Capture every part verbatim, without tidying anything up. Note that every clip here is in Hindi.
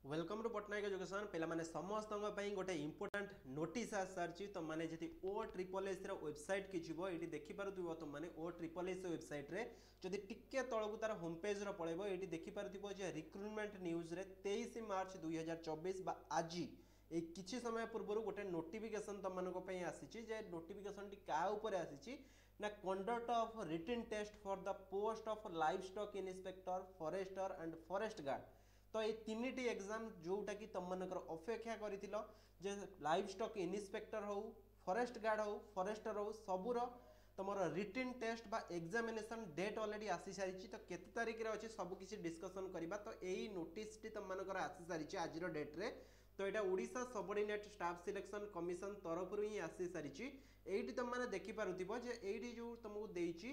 वेलकम टू पटनायक एजुकेशन पे मैंने समस्त गोटे इंपोर्टाट नोटिस आ सारी तो मैंने जी ओ ट्रिपल एस वेबसाइट की जीव ये देखिपार तुम मैंने ओ ट्रिपल एस वेबसाइट रे जदि टिके तलू तार होम पेज पड़ेब ये देखिपार रिक्रुटमेंट न्यूज रे तेईस मार्च दुई हजार चौबीस आज ये किसी समय पूर्व गोटे नोटिफिकेशन तुम मानक आसी नोटिफिकेशन टी क्या उपर आसी ना conduct of written test for the post of livestock inspector forester and forest guard. तो ये तीन टी एग्जाम जोटा कि तुम मनकर अपेक्षा कर लाइव स्टॉक इन्स्पेक्टर हो फॉरेस्ट गार्ड हो फॉरेस्टर हो सबूर तुम रिटन टेस्ट बा एग्जामिनेशन डेट ऑलरेडी आसी सारी तो केते तारीख रे अच्छे सब किसी डिस्कसन करबा। तो यही नोटिस टी तुम मनकर आसी सारी आज डेट रे तो यहाँ Odisha subordinate staff selection commission तरफ ही आसी सारी ये तुम मैंने देखिपुव ये जो तुमको देची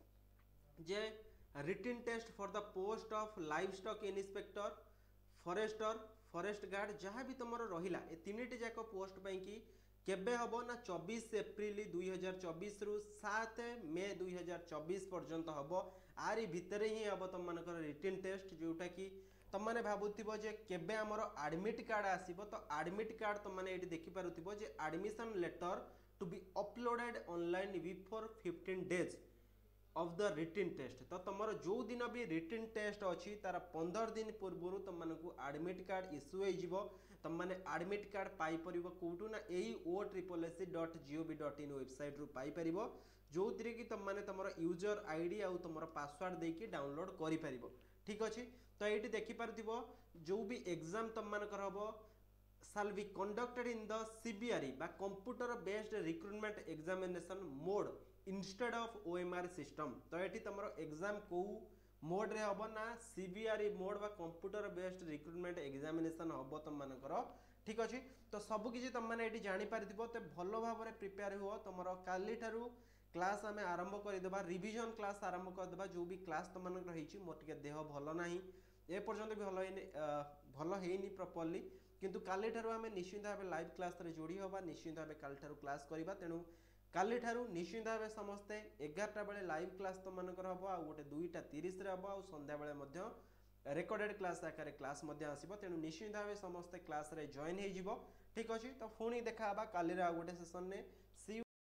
जे written test for the post of livestock inspector forester forest guard जहाँ भी तुम रहा ये तीन टी जाक पोस्ट पाई कि केबे हम ना चौबीस एप्रिल दुई हजार चौबीस रु सात मे दुई हजार चौबीस पर्यंत हम आरी भितर ही हम तुम मान रिटन टेस्ट जोटा कि तुम मैंने भावुव जे केबे आमर एडमिट कार्ड आसो तो एडमिट कार्ड तुम मैंने ये देखिपुव जे admission letter to be uploaded online before fifteen days of the written test. तो तुम जो दिन भी रिटन टेस्ट अच्छी तार पंद्रह दिन पूर्व तुमको एडमिट कार्ड इश्यू हो तुम मैंने एडमिट कार्ड पाइपर कौटू ना यही O triple S dot gov dot in website रू पाइपर जो थी कि तुम मैंने तुम यूजर आईडी आउ तुम पासवर्ड देकी डाउनलोड कर ठीक अच्छे। तो ये देखिपुव जो भी एग्जाम तुम मानकर हम shall be conducted in the C B R E बा computer based recruitment examination mode instead of O M R system. तो ये तुम एग्जाम को मोड रे हम ना C B R E mode बा कंप्यूटर बेस्ड रिक्रुटमेंट एग्जामिनेशन हम तुम मानकर ठीक अच्छे। तो सबकि तुम मैंने ये जापर तो भल भाव में प्रिपेयर हुआ तुम काली ठारू क्लास आम आरंभ करदे रिविजन क्लास आरंभ करदे जो भी क्लास तुम मान रही मोर टे देह भल ना ए पर्यंत भी भल भल है प्रॉपर्ली किंतु काली ठारू आम निश्चिंत भाव लाइव क्लास जोड़ी हवा निश्चिंत भाव काली ठारू क्लास करवा तेणु काली ठारू निश्चिंत भाव समस्ते एगारटा बेले लाइव क्लास तुम मानकर हम आ गोटे दुईटा तीस हम आ संध्या बेले रेकर्डेड क्लास आकार क्लास आसो तेणु निश्चिंत भाव समस्ते क्लास रे जॉइन हो ठीक अच्छे। तो पुणी देखा काली गोटे सेसन में सी